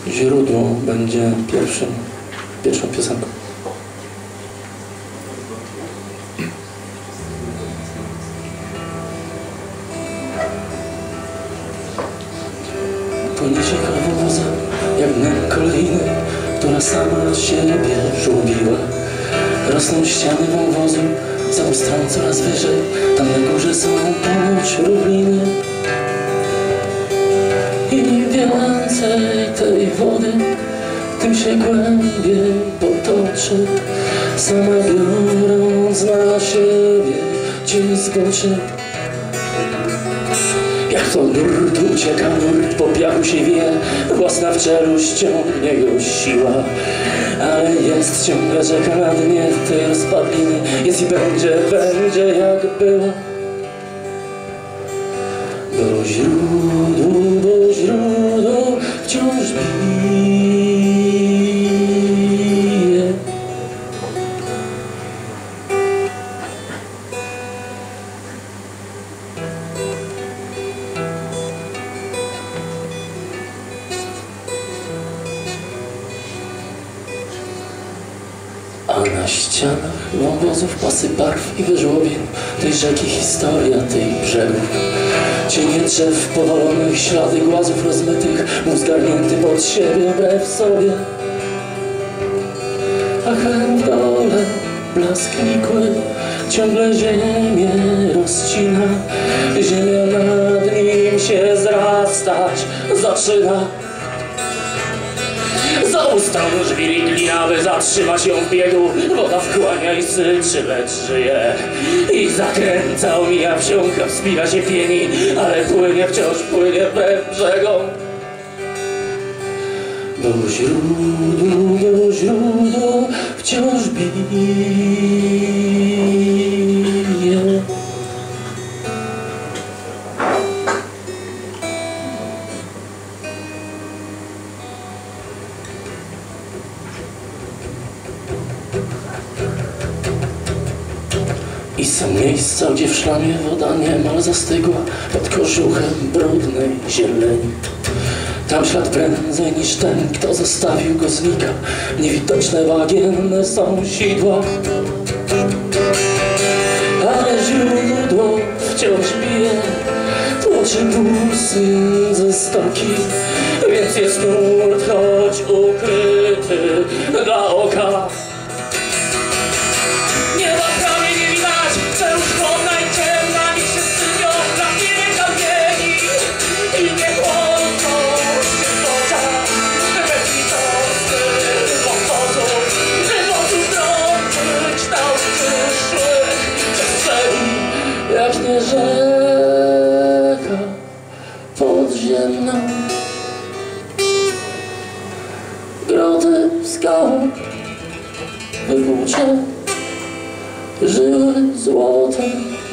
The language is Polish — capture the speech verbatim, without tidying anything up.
Źródło będzie pierwszym, pierwszą piosenką. Poniesie kawozem jak dnem kolejny, która sama siebie żłobiła. Rosną ściany wąwozu, za obu stron coraz wyżej, tam na górze są ponoć równiny. I im więcej tej wody, tym się głębiej potoczy, sama biorąc na siebie cień zboczy. Jak to nurt ucieka, nurt po piachu się wije, własna w czeluść ciągnie go siła. Ale jest ciągle rzeka na dnie tej rozpadliny, jest i będzie, będzie jak była. Do źródła, do źródła wciąż bije. A na ścianach wąwozów pasy barw i wyżłobień tej rzeki historia tych brzegów. Cienie drzew powalonych, ślady głazów rozmytych, mózg zgarnięty pod siebie wbrew sobie. A hen w dole blask nikły ciągle ziemię rozcina. Ziemia nad nim się zrastać zaczyna. Za ustał żwiri glina, by zatrzymać ją w biegu. Woda wchłania i syczy, lecz żyje. I zakręca, omija, wsiąka, wspina się, pieni, ale płynie, wciąż płynie we brzegą. Do źródła, do źródła wciąż bije. I są miejsca, gdzie w szlamie woda niemal zastygła pod kożuchem brudnej zieleni. Tam ślad prędzej niż ten, kto zostawił go, znika. Niewidoczne, bagienne są sidła. Ale źródło wciąż bije, tłoczy puls między stoki. Więc jest nurt, choć ukryty dla oka. Jak nie rzeka podziemna, grody w skałach wywłócze żyły złotem.